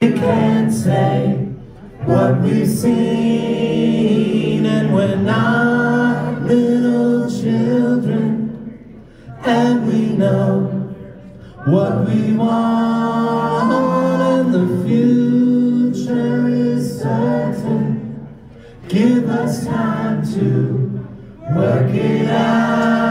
We can't say what we've seen, and we're not little children, and we know what we want, and the future is certain. Give us time to work it out.